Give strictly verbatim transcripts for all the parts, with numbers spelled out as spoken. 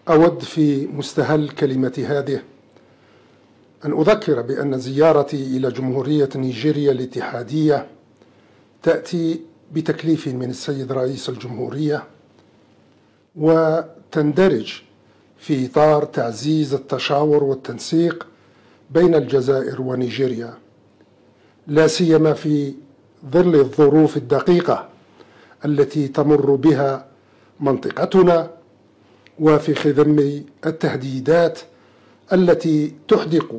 أود في مستهل كلمتي هذه أن أذكر بأن زيارتي إلى جمهورية نيجيريا الاتحادية تأتي بتكليف من السيد رئيس الجمهورية، وتندرج في إطار تعزيز التشاور والتنسيق بين الجزائر ونيجيريا، لا سيما في ظل الظروف الدقيقة التي تمر بها منطقتنا، وفي خضم التهديدات التي تحدق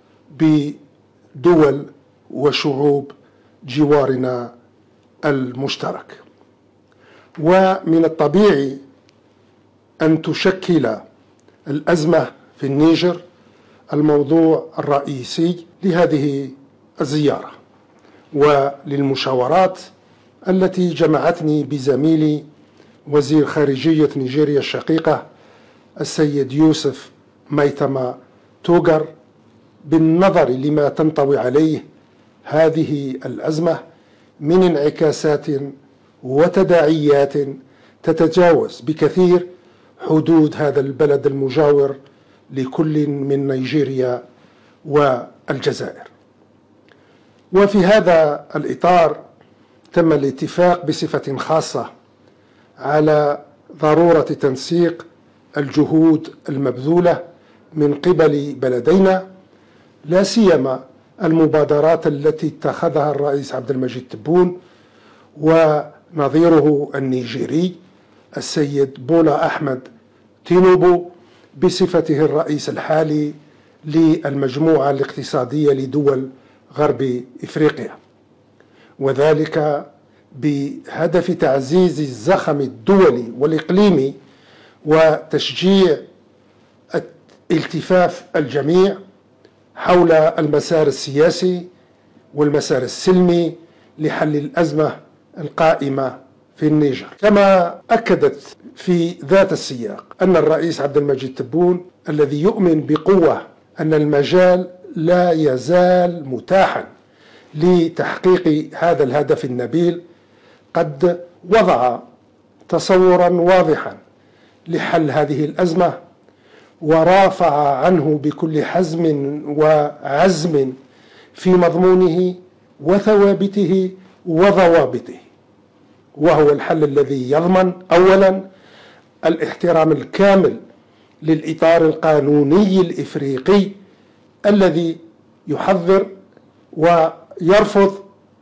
بدول وشعوب جوارنا المشترك. ومن الطبيعي أن تشكل الأزمة في النيجر الموضوع الرئيسي لهذه الزيارة وللمشاورات التي جمعتني بزميلي وزير خارجية نيجيريا الشقيقة السيد يوسف ميتما توغر، بالنظر لما تنطوي عليه هذه الأزمة من انعكاسات وتداعيات تتجاوز بكثير حدود هذا البلد المجاور لكل من نيجيريا والجزائر. وفي هذا الإطار تم الاتفاق بصفة خاصة على ضرورة تنسيق الجهود المبذولة من قبل بلدينا، لا سيما المبادرات التي اتخذها الرئيس عبد المجيد تبون ونظيره النيجيري السيد بولا أحمد تينوبو بصفته الرئيس الحالي للمجموعة الاقتصادية لدول غرب إفريقيا، وذلك بهدف تعزيز الزخم الدولي والإقليمي وتشجيع التفاف الجميع حول المسار السياسي والمسار السلمي لحل الأزمة القائمة في النيجر. كما أكدت في ذات السياق أن الرئيس عبد المجيد تبون الذي يؤمن بقوة أن المجال لا يزال متاحا لتحقيق هذا الهدف النبيل قد وضع تصورا واضحا لحل هذه الأزمة، ورافع عنه بكل حزم وعزم في مضمونه وثوابته وضوابطه، وهو الحل الذي يضمن أولا الاحترام الكامل للإطار القانوني الإفريقي الذي يحظر ويرفض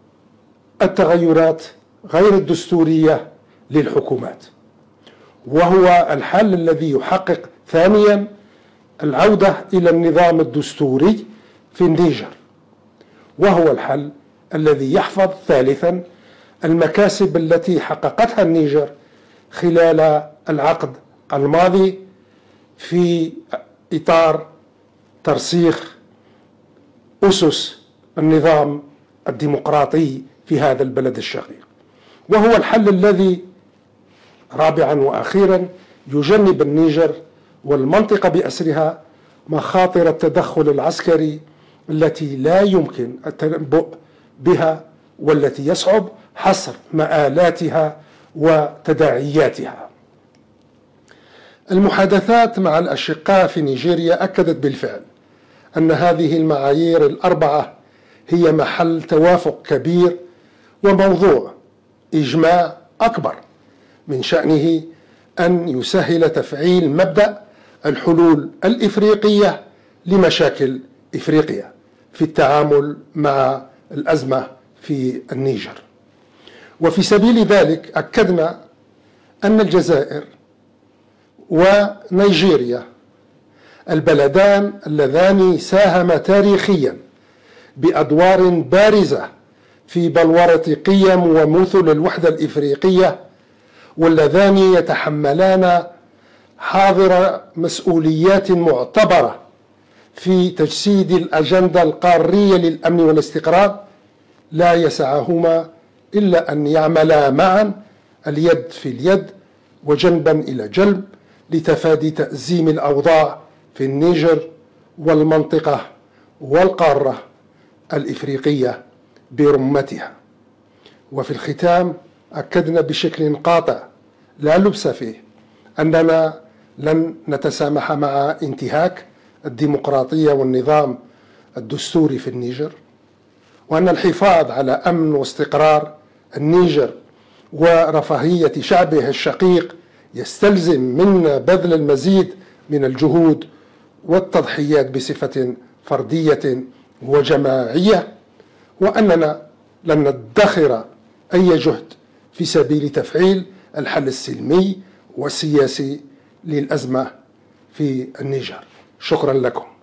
التغيرات غير الدستورية للحكومات، وهو الحل الذي يحقق ثانيا العودة إلى النظام الدستوري في النيجر، وهو الحل الذي يحفظ ثالثا المكاسب التي حققتها النيجر خلال العقد الماضي في إطار ترسيخ أسس النظام الديمقراطي في هذا البلد الشقيق، وهو الحل الذي رابعا وأخيرا يجنب النيجر والمنطقة بأسرها مخاطر التدخل العسكري التي لا يمكن التنبؤ بها والتي يصعب حصر مآلاتها وتداعياتها. المحادثات مع الأشقاء في نيجيريا أكدت بالفعل أن هذه المعايير الأربعة هي محل توافق كبير وموضوع إجماع أكبر من شأنه أن يسهل تفعيل مبدأ الحلول الإفريقية لمشاكل إفريقيا في التعامل مع الأزمة في النيجر. وفي سبيل ذلك أكدنا أن الجزائر ونيجيريا البلدان اللذان ساهما تاريخيا بأدوار بارزة في بلورة قيم ومثل الوحدة الإفريقية، واللذان يتحملان حاضر مسؤوليات معتبرة في تجسيد الأجندة القارية للأمن والاستقرار، لا يسعهما إلا أن يعملا معا اليد في اليد وجنبا إلى جنب لتفادي تأزيم الأوضاع في النيجر والمنطقة والقارة الإفريقية برمتها. وفي الختام أكدنا بشكل قاطع لا لبس فيه أننا لن نتسامح مع انتهاك الديمقراطية والنظام الدستوري في النيجر، وأن الحفاظ على أمن واستقرار النيجر ورفاهية شعبه الشقيق يستلزم منا بذل المزيد من الجهود والتضحيات بصفة فردية وجماعية، وأننا لن ندخر أي جهد في سبيل تفعيل الحل السلمي والسياسي للأزمة في النيجر. شكرا لكم.